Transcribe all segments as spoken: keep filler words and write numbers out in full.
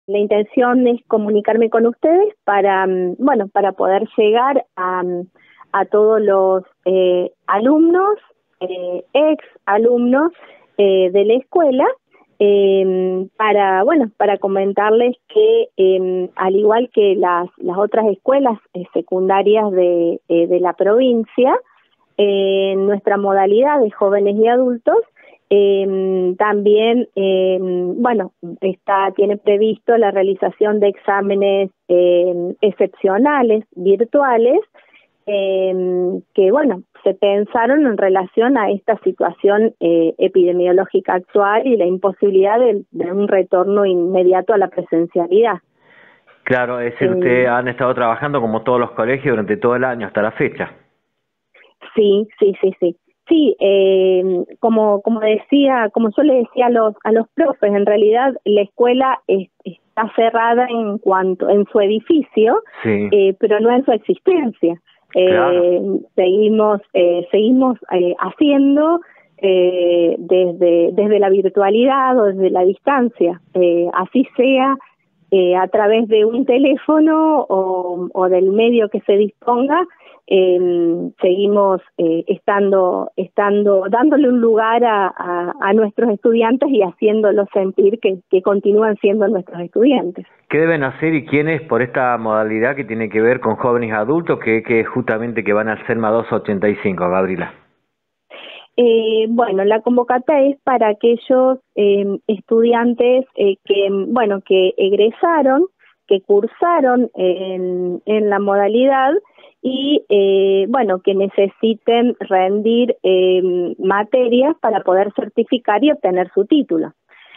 la intención es comunicarme con ustedes para, bueno, para poder llegar a, a todos los eh, alumnos, eh, ex alumnos eh, de la escuela, eh, para, bueno, para comentarles que eh, al igual que las, las otras escuelas eh, secundarias de, eh, de la provincia, eh, nuestra modalidad de jóvenes y adultos Eh, también, eh, bueno, está tiene previsto la realización de exámenes eh, excepcionales, virtuales, eh, que, bueno, se pensaron en relación a esta situación eh, epidemiológica actual y la imposibilidad de, de un retorno inmediato a la presencialidad. Claro, es decir, Eh, ustedes han estado trabajando como todos los colegios durante todo el año hasta la fecha. Sí, sí, sí, sí. Sí, eh, como como decía, como yo le decía a los a los profes, en realidad la escuela es, está cerrada en cuanto en su edificio, Sí, eh, pero no en su existencia. claro. Eh, seguimos eh, seguimos eh, haciendo eh, desde desde la virtualidad o desde la distancia, eh, así sea eh, a través de un teléfono o, o del medio que se disponga. Eh, seguimos eh, estando, estando, dándole un lugar a, a, a nuestros estudiantes y haciéndolos sentir que, que continúan siendo nuestros estudiantes. ¿Qué deben hacer y quiénes por esta modalidad que tiene que ver con jóvenes y adultos, que, que justamente que van al CERMA doscientos ochenta y cinco, Gabriela? Eh, bueno, la convocatoria es para aquellos eh, estudiantes eh, que, bueno, que egresaron, que cursaron en, en la modalidad y, eh, bueno, que necesiten rendir eh, materias para poder certificar y obtener su título.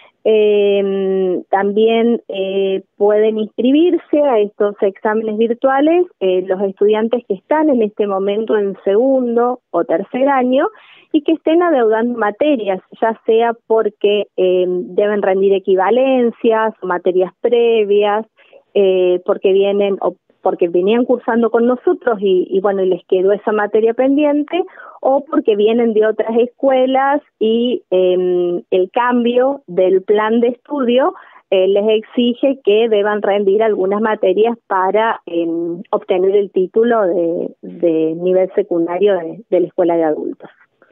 Eh, también eh, pueden inscribirse a estos exámenes virtuales eh, los estudiantes que están en este momento en segundo o tercer año y que estén adeudando materias, ya sea porque eh, deben rendir equivalencias, materias previas, eh, porque vienen o porque venían cursando con nosotros y, y bueno, y les quedó esa materia pendiente, o porque vienen de otras escuelas y eh, el cambio del plan de estudio eh, les exige que deban rendir algunas materias para eh, obtener el título de, de nivel secundario de, de la escuela de adultos.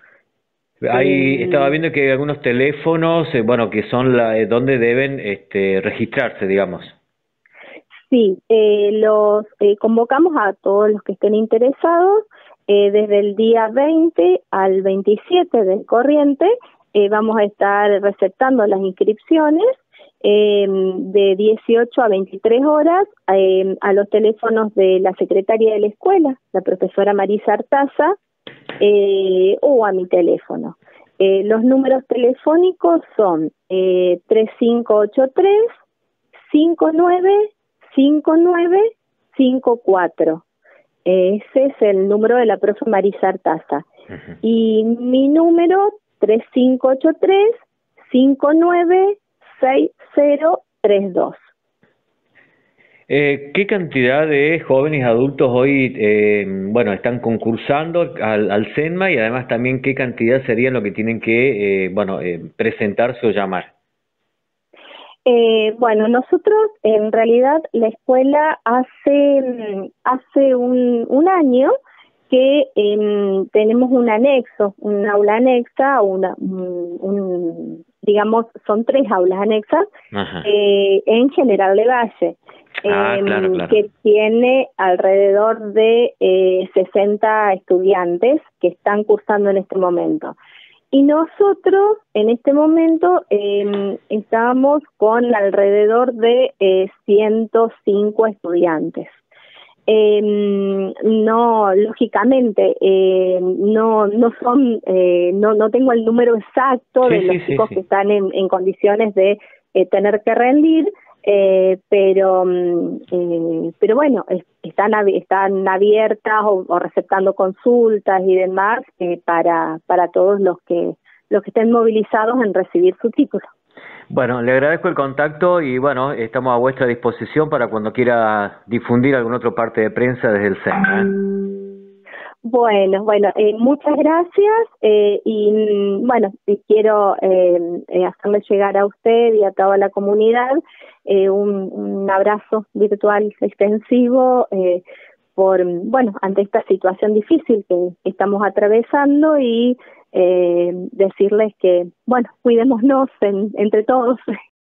Ahí estaba Eh, viendo que hay algunos teléfonos, eh, bueno, que son la, eh, donde deben este, registrarse, digamos. Sí, eh, los eh, convocamos a todos los que estén interesados eh, desde el día veinte al veintisiete del corriente. Eh, vamos a estar receptando las inscripciones eh, de dieciocho a veintitrés horas eh, a los teléfonos de la secretaria de la escuela, la profesora Marisa Artaza, eh, o a mi teléfono. Eh, los números telefónicos son eh, tres cinco ocho tres, cinco nueve cinco nueve cinco cuatro. Ese es el número de la profe Marisa Artaza. Uh-huh. Y mi número tres cinco ocho tres, cinco nueve seis cero tres dos. Eh, ¿Qué cantidad de jóvenes adultos hoy, eh, bueno, están concursando al, al CERMA y además también qué cantidad serían lo que tienen que, eh, bueno, eh, presentarse o llamar? Eh, bueno, nosotros en realidad la escuela hace hace un, un año que eh, tenemos un anexo, un aula anexa, una, un, un, digamos, son tres aulas anexas eh, en General Lavalle, ah, eh, claro, claro. que tiene alrededor de eh, sesenta estudiantes que están cursando en este momento. Y nosotros en este momento eh, estábamos con alrededor de eh, ciento cinco estudiantes. Eh, no, lógicamente, eh, no no son, eh, no no tengo el número exacto sí, de los sí, chicos sí, que sí. están en, en condiciones de eh, tener que rendir, eh, pero eh, pero bueno, es, están están abiertas o, o receptando consultas y demás eh, para para todos los que los que estén movilizados en recibir su título. Bueno, le agradezco el contacto y bueno, estamos a vuestra disposición para cuando quiera difundir alguna otra parte de prensa desde el CERMA, ¿eh? Bueno, bueno, eh, muchas gracias eh, y mm, bueno, y quiero eh, eh, hacerle llegar a usted y a toda la comunidad eh, un, un abrazo virtual extensivo eh, por, bueno, ante esta situación difícil que estamos atravesando y eh, decirles que, bueno, cuidémonos en, entre todos.